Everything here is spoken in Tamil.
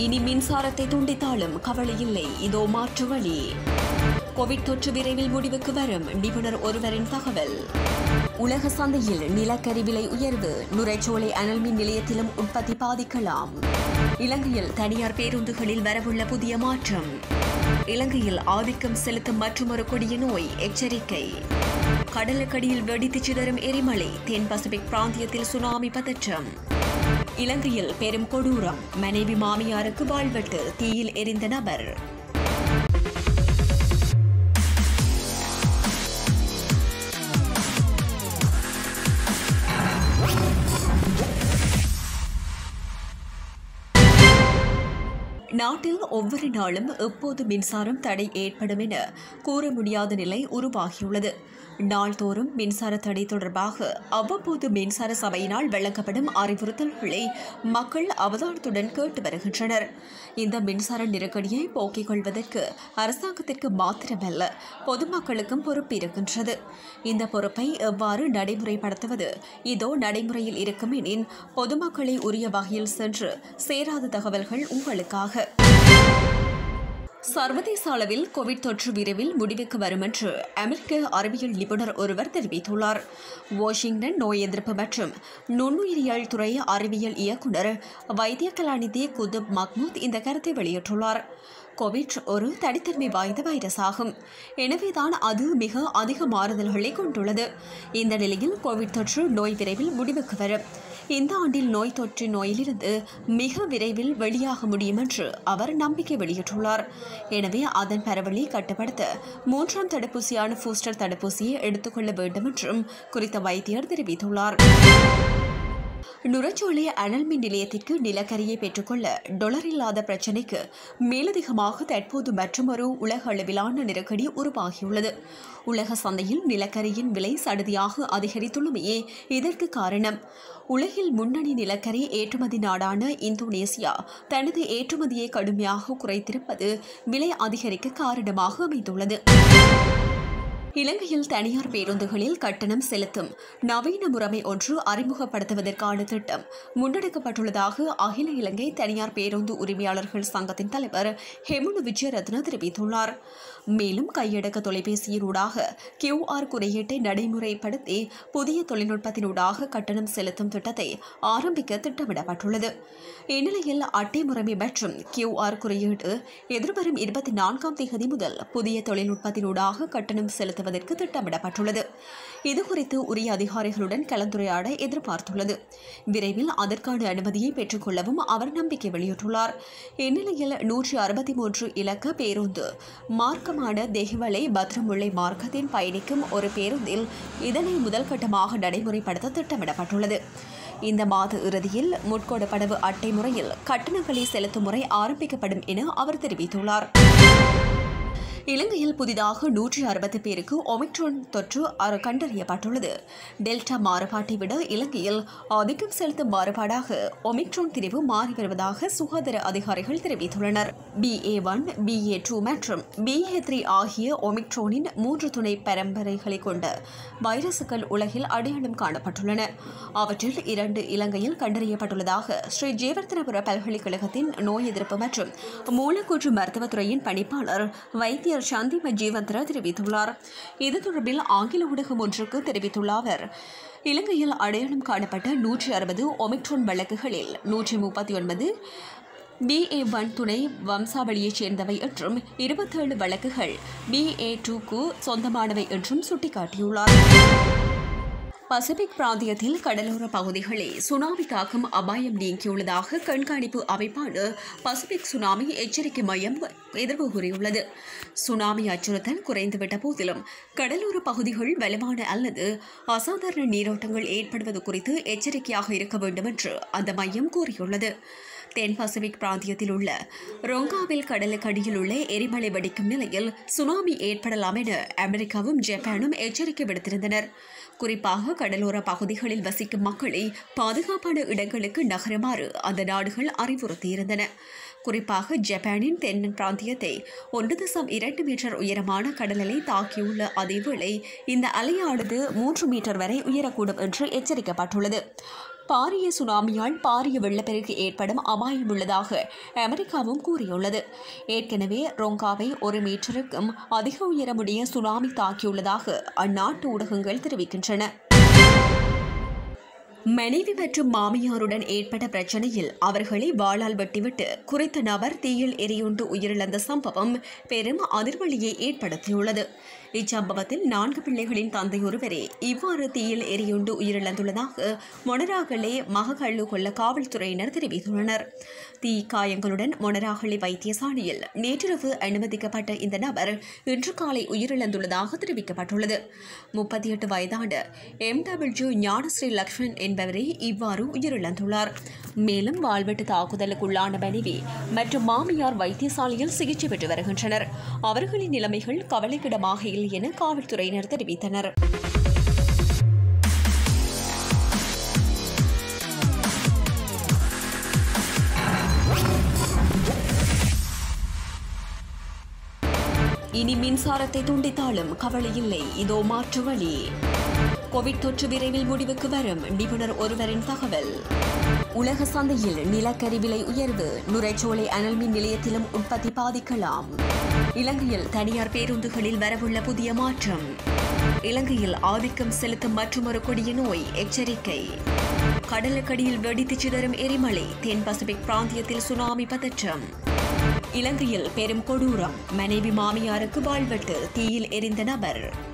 இனி மின்சாரத்தை துண்டித்தாலும் கவலை இல்லை, இதோ மாற்று வழி. கோவிட் தொற்று விரைவில் முடிவுக்கு வரும், நிபுணர் ஒருவரின் தகவல். உலக சந்தையில் நிலக்கரி விலை உயர்வு, நுரைச்சோலை அனல் மின் நிலையத்திலும் உற்பத்தி பாதிக்கலாம். இலங்கையில் தனியார் பேருந்துகளில் வரவுள்ள புதிய மாற்றம். இலங்கையில் ஆதிக்கம் செலுத்தும் மற்றொரு கொடிய நோய், எச்சரிக்கை. கடலுக்கடியில் வெடித்து சிதறும் எரிமலை, தென் பசிபிக் பிராந்தியத்தில் சுனாமி பதற்றம். இலங்கையில் பெரும் கொடூரம், மனைவி மாமியாருக்கு வாழ்வெட்டு, தீயில் எரிந்த நபர். நாட்டில் ஒவ்வொரு நாளும் எப்போது மின்சாரம் தடை ஏற்படும் என கூற முடியாத நிலை உருவாகியுள்ளது. நாள்தோறும் மின்சார தடை தொடர்பாக அவ்வப்போது மின்சார சபையினால் வழங்கப்படும் அறிவுறுத்தல்களை மக்கள் அவதானத்துடன் கேட்டு வருகின்றனர். இந்த மின்சார நெருக்கடியை போக்கிக் கொள்வதற்கு அரசாங்கத்திற்கு மாத்திரமல்ல, பொதுமக்களுக்கும் பொறுப்பு இருக்கின்றது. இந்த பொறுப்பை எவ்வாறு நடைமுறைப்படுத்துவது? இதோ நடைமுறையில் இருக்கும் எனின் பொதுமக்களை உரிய வகையில் சென்று சேராத தகவல்கள் உங்களுக்காக. சர்வதேச அளவில் கோவிட் தொற்று விரைவில் முடிவுக்கு வரும் என்று அமெரிக்க அறிவியல் நிபுணர் ஒருவர் தெரிவித்துள்ளார். வாஷிங்டன் நோய் எதிர்ப்பு மற்றும் நுண்ணுயிரியல் துறை அறிவியல் இயக்குநர் வைத்திய கலாநிதி குதுப் மஹ்மூத் இந்த கருத்தை வெளியிட்டுள்ளார். கோவிட் ஒரு தனித்தன்மை வாய்ந்த வைரஸ் ஆகும். எனவேதான் அது மிக அதிக மாறுதல்களை கொண்டுள்ளது. இந்த நிலையில் கோவிட் தொற்று நோய் விரைவில் முடிவுக்கு வரும். இந்த ஆண்டில் நோய் தொற்று நோயிலிருந்து மிக விரைவில் வெளியாக முடியும் என்று அவர் நம்பிக்கை வெளியிட்டுள்ளார். எனவே அதன் பரவலை கட்டுப்படுத்த 3ஆம் தடுப்பூசியான பூஸ்டர் தடுப்பூசியை எடுத்துக்கொள்ள வேண்டும் என்றும் குறித்த வைத்தியர் தெரிவித்துள்ளார். நுரைச்சோலை அனல் மின் நிலையத்திற்கு நிலக்கரியை பெற்றுக்கொள்ள டொலர் இல்லாத பிரச்சினைக்கு மேலதிகமாக தற்போது மற்றொரு உலக அளவிலான நெருக்கடி உருவாகியுள்ளது. உலக சந்தையில் நிலக்கரியின் விலை சடுதியாக அதிகரித்துள்ளமையே இதற்கு காரணம். உலகில் முன்னணி நிலக்கரி ஏற்றுமதி நாடான இந்தோனேசியா தனது ஏற்றுமதியை கடுமையாக குறைத்திருப்பது விலை அதிகரிக்க காரணமாக அமைந்துள்ளது. இலங்கையில் தனியார் பேருந்துகளில் கட்டணம் செலுத்தும் நவீன முறைமை ஒன்று அறிமுகப்படுத்துவதற்கான திட்டம் முன்னெடுக்கப்பட்டுள்ளதாக அகில இலங்கை தனியார் பேருந்து உரிமையாளர்கள் சங்கத்தின் தலைவர் ஹெமுனு விஜயரத்ன தெரிவித்துள்ளார். மேலும் கையடக்க தொலைபேசியினூடாக QR குறியீட்டை நடைமுறைப்படுத்தி புதிய தொழில்நுட்பத்தினூடாக கட்டணம் செலுத்தும் திட்டத்தை ஆரம்பிக்க திட்டமிடப்பட்டுள்ளது. இந்நிலையில் அட்டை முறைமை மற்றும் QR குறியீடு எதிர்வரும் 24ஆம் தேதி முதல் புதிய தொழில்நுட்பத்தினூடாக கட்டணம் செலுத்துவதற்கு திட்டமிடப்பட்டுள்ளது. இதுகுறித்து உரிய அதிகாரிகளுடன் கலந்துரையாட எதிர்பார்த்துள்ளது. விரைவில் அதற்கான அனுமதியை பெற்றுக்கொள்ளவும் அவர் நம்பிக்கை வெளியிட்டுள்ளார். இந்நிலையில் 163 இலக்க பேருந்து மார்க்கமான தெஹிவளை பத்ரமுல்லை மார்க்கத்தின் பயணிக்கும் ஒரு பேருந்தில் இதனை முதல் கட்டமாக நடைமுறைப்படுத்த திட்டமிடப்பட்டுள்ளது. இந்த மாத இறுதியில் முட்கொடப்படவு அட்டை முறையில் கட்டணங்களை செலுத்தும் முறை ஆரம்பிக்கப்படும் என அவர் தெரிவித்துள்ளார். இலங்கையில் புதிதாக 160 பேருக்கு ஒமிக்ரான் தொற்று கண்டறியப்பட்டுள்ளது. டெல்டா மாறுபாட்டை விட இலங்கையில் ஆதிக்கம் செலுத்தும் மாறுபாடாக ஒமிக்ரான் திரிவு மாறி வருவதாக சுகாதார அதிகாரிகள் தெரிவித்துள்ளனர். BA.1, BA.2 மற்றும் BA.3 ஆகிய ஒமிக்ரானின் 3 துணை பரம்பரைகளை கொண்ட வைரசுகள் உலகில் அடையாளம் காணப்பட்டுள்ளன. அவற்றில் 2 இலங்கையில் கண்டறியப்பட்டுள்ளதாக ஸ்ரீ ஜெயவர்தனபுர பல்கலைக்கழகத்தின் நோய் எதிர்ப்பு மற்றும் மூலக்கூற்று மருத்துவத்துறையின் பணிப்பாளர் வைத்திய சந்தீப ஜீவந்திர தெரிவித்துள்ளார். இது தொடர்பில் ஆங்கில ஊடகம் ஒன்றுக்கு தெரிவித்துள்ள அவர், இலங்கையில் அடையாளம் காணப்பட்ட 160 ஒமிக்ரான் வழக்குகளில் 139 BA.1 துணை வம்சாவளியைச் சேர்ந்தவை என்றும் 27 வழக்குகள் BA.2க்கு சொந்தமானவை என்றும் சுட்டிக்காட்டியுள்ளார். பசிபிக் பிராந்தியத்தில் கடலோர பகுதிகளில் சுனாமி தாக்கும் அபாயம் நீங்கியுள்ளதாக கண்காணிப்பு அமைப்பான பசிபிக் சுனாமி எச்சரிக்கை மையம் எதிர்ப்பு கூறியுள்ளது. சுனாமி அச்சுறுத்தல் குறைந்துவிட்ட போதிலும் கடலோர பகுதிகள் வலுவான அல்லது அசாதாரண நீரோட்டங்கள் ஏற்படுவது குறித்து எச்சரிக்கையாக இருக்க வேண்டும் என்று அந்த மையம் கூறியுள்ளது. தென் பசிபிக் பிராந்தியத்தில் உள்ள ரொங்காவில் கடலுக்கடியில் உள்ள எரிமலை வெடிக்கும் நிலையில் சுனாமி ஏற்படலாம் என அமெரிக்காவும் ஜப்பானும் எச்சரிக்கை விடுத்திருந்தனர். குறிப்பாக கடலோர பகுதிகளில் வசிக்கும் மக்களை பாதுகாப்பான இடங்களுக்கு நகருமாறு அந்த நாடுகள் அறிவுறுத்தியிருந்தன. குறிப்பாக ஜப்பானின் தென் பிராந்தியத்தை 1.2 மீட்டர் உயரமான கடல் அலை தாக்கியுள்ள அதேவேளை இந்த அலையானது 3 மீட்டர் வரை உயரக்கூடும் என்று எச்சரிக்கப்பட்டுள்ளது. பாரிய சுனாமியால் பாரிய வெள்ளப்பெருக்கு ஏற்படும் அபாயம் உள்ளதாக அமெரிக்காவும் கூறியுள்ளது. ஏற்கனவே ரொங்காவை 1 மீட்டருக்கும் அதிக உயரமுடைய சுனாமி தாக்கியுள்ளதாக அந்நாட்டு ஊடகங்கள் தெரிவிக்கின்றன. மனைவி மற்றும் மாமியாருடன் ஏற்பட்ட பிரச்சனையில் அவர்களை வாளால் வெட்டிவிட்டு குறித்த நபர் தீயில் எரியுண்டு உயிரிழந்த சம்பவம் பெரும் அதிர்வலியை ஏற்படுத்தியுள்ளது. இச்சம்பவத்தில் 4 பிள்ளைகளின் தந்தை ஒருவரே இவ்வாறு தீயில் எரியுண்டு உயிரிழந்துள்ளதாக மொனராகலே மககள்ளு கொல்ல காவல்துறையினர் தெரிவித்துள்ளனர். தீ காயங்களுடன் மொனராகலே வைத்தியசாலையில் நேற்றிரவு அனுமதிக்கப்பட்ட இந்த நபர் இன்று காலை உயிரிழந்துள்ளதாக தெரிவிக்கப்பட்டுள்ளது. 38 வயதான MW ஞானஸ்ரீ லக்ஷ்மன் என்பவரே இவ்வாறு உயிரிழந்துள்ளார். மேலும் வாழ்வெட்டு தாக்குதலுக்குள்ளான மனைவி மற்றும் மாமியார் வைத்தியசாலையில் சிகிச்சை பெற்று வருகின்றனர். அவர்களின் நிலைமைகள் கவலைக்கிடமாக இல்லை என காவல்துறையினர் தெரிவித்தனர். இனி மின்சாரத்தை துண்டித்தாலும் கவலை இல்லை, இதோ மாற்று வழி. கோவிட் தொற்று விரைவில் முடிவுக்கு வரும், நிபுணர் ஒருவரின் தகவல். உலக சந்தையில் நிலக்கரி விலை உயர்வு, நுரைச்சோலை அனல் மின் நிலையத்திலும் உற்பத்தி பாதிக்கலாம். இலங்கையில் தனியார் பேருந்துகளில் வரவுள்ள புதிய மாற்றம். இலங்கையில் ஆதிக்கம் செலுத்தும் மற்றொரு கொடிய நோய் எச்சரிக்கை. கடலுக்கடியில் வெடித்து சிதறும் எரிமலை, தென் பசிபிக் பிராந்தியத்தில் சுனாமி பதற்றம். இலங்கையில் பெரும் கொடூரம், மனைவி மாமியாருக்கு வாழ்வெட்டு, தீயில் எரிந்த நபர்.